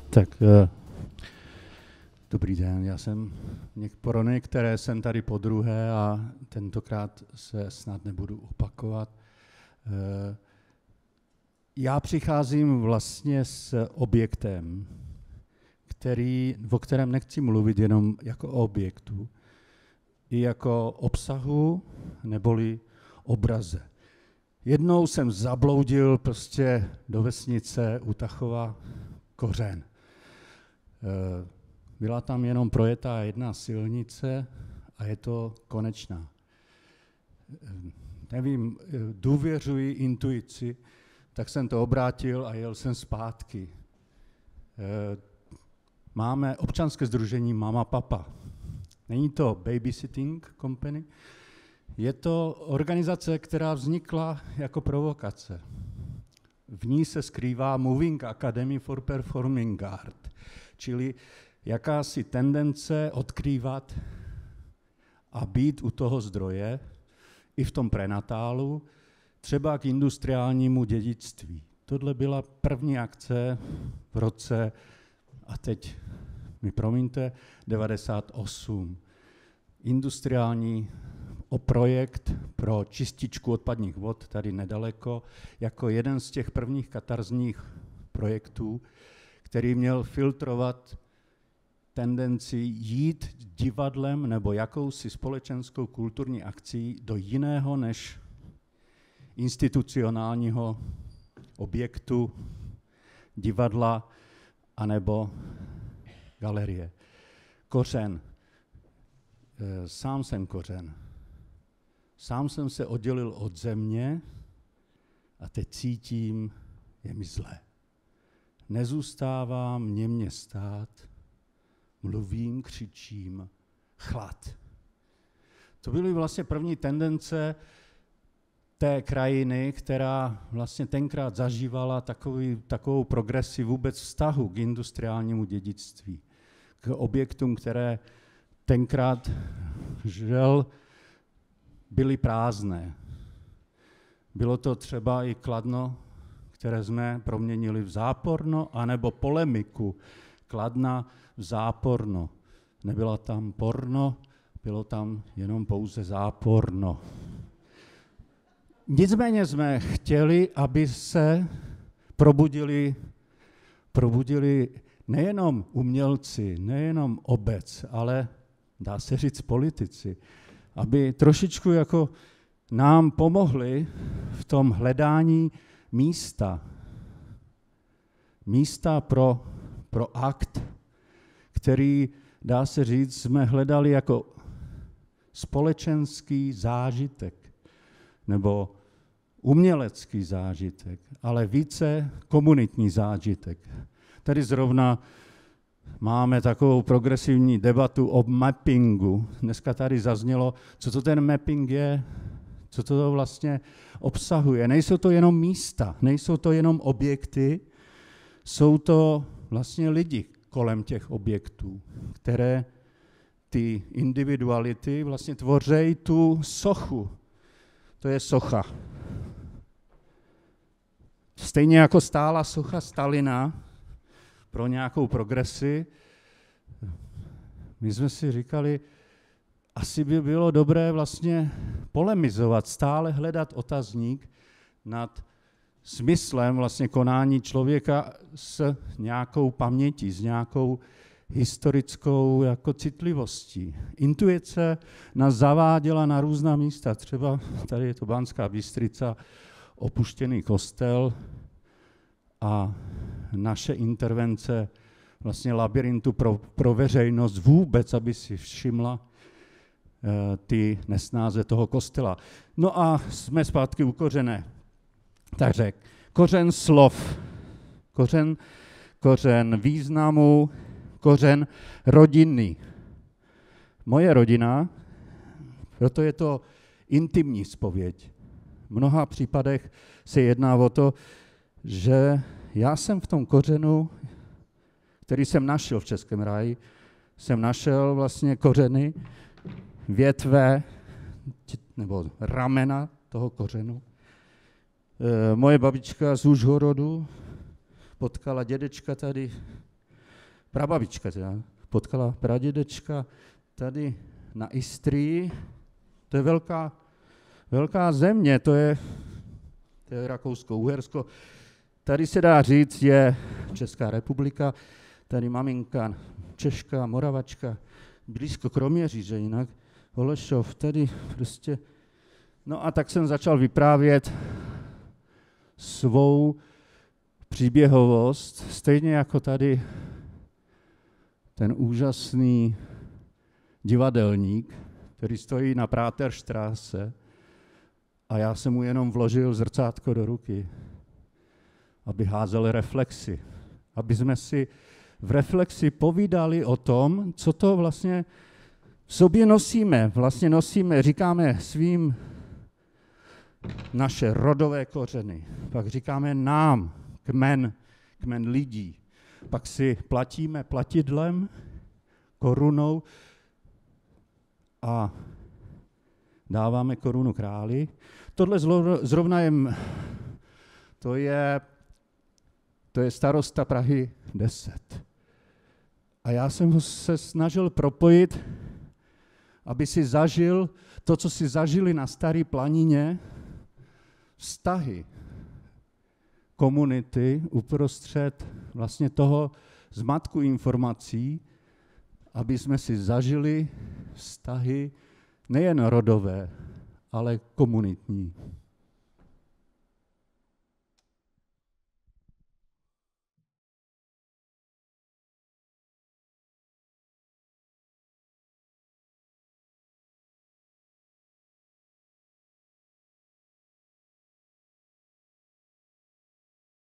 Tak dobrý den, já jsem pro některé jsem tady podruhé a tentokrát se snad nebudu opakovat. Já přicházím vlastně s objektem, o kterém nechci mluvit jenom jako o objektu, i jako obsahu neboli obraze. Jednou jsem zabloudil prostě do vesnice u Tachova Kořen. Byla tam jenom projetá jedna silnice a je to konečná. Nevím, důvěřuji intuici, tak jsem to obrátil a jel jsem zpátky. Máme občanské sdružení Mama Papa. Není to babysitting company, je to organizace, která vznikla jako provokace. V ní se skrývá Moving Academy for Performing Art, čili jakási tendence odkrývat a být u toho zdroje, i v tom prenatálu, třeba k industriálnímu dědictví. Tohle byla první akce v roce, a teď mi promiňte, 98. Industriální projekt pro čističku odpadních vod tady nedaleko, jako jeden z těch prvních katarzních projektů, který měl filtrovat tendenci jít divadlem nebo jakousi společenskou kulturní akcí do jiného než institucionálního objektu, divadla anebo galerie. Kořen. Sám jsem kořen. Sám jsem se oddělil od země a teď cítím, je mi zlé. Nezůstává mě stát, mluvím, křičím, chlad. To byly vlastně první tendence té krajiny, která vlastně tenkrát zažívala takovou progresi vůbec vztahu k industriálnímu dědictví, k objektům, které tenkrát žel byly prázdné. Bylo to třeba i Kladno, které jsme proměnili v Záporno, anebo polemiku Kladna v Záporno. Nebyla tam porno, bylo tam jenom pouze Záporno. Nicméně jsme chtěli, aby se probudili nejenom umělci, nejenom obec, ale dá se říct politici, aby trošičku jako nám pomohli v tom hledání místa pro akt, který, dá se říct, jsme hledali jako společenský zážitek nebo umělecký zážitek, ale více komunitní zážitek. Tady zrovna máme takovou progresivní debatu o mappingu. Dneska tady zaznělo, co to ten mapping je, co to vlastně obsahuje. Nejsou to jenom místa, nejsou to jenom objekty, jsou to vlastně lidi kolem těch objektů, které ty individuality vlastně tvoří tu sochu. To je socha. Stejně jako stála socha Stalina pro nějakou progresi, my jsme si říkali, asi by bylo dobré vlastně polemizovat, stále hledat otazník nad smyslem vlastně konání člověka s nějakou pamětí, s nějakou historickou jako citlivostí. Intuice nás zaváděla na různá místa, třeba tady je to Banská Bystrica, opuštěný kostel a naše intervence vlastně labirintu pro veřejnost vůbec, aby si všimla ty nesnáze toho kostela. No a jsme zpátky u kořené. Takže kořen slov, kořen významu, kořen rodiny. Moje rodina, proto je to intimní zpověď. V mnoha případech se jedná o to, že já jsem v tom kořenu, který jsem našel v Českém ráji, jsem našel vlastně kořeny, větve nebo ramena toho kořenu. Moje babička z Užhorodu potkala dědečka tady prababička potkala pradědečka tady na Istrii. To je velká země, to je Rakousko, Uhersko. Tady se dá říct, je Česká republika, tady maminka Češka, Moravačka, blízko Kroměříže, jinak Holešov, tady prostě. No a tak jsem začal vyprávět svou příběhovost, stejně jako tady ten úžasný divadelník, který stojí na Praterstraße a já jsem mu jenom vložil zrcátko do ruky, aby házel reflexy, aby jsme si v reflexi povídali o tom, co to vlastně v sobě nosíme. Vlastně nosíme, říkáme svým naše rodové kořeny, pak říkáme nám, kmen lidí, pak si platíme platidlem, korunou a dáváme korunu králi. Tohle zrovna to je starosta Prahy 10. A já jsem ho se snažil propojit, aby si zažil to, co si zažili na Staré planině, vztahy komunity uprostřed vlastně toho zmatku informací, aby jsme si zažili vztahy nejen rodové, ale komunitní.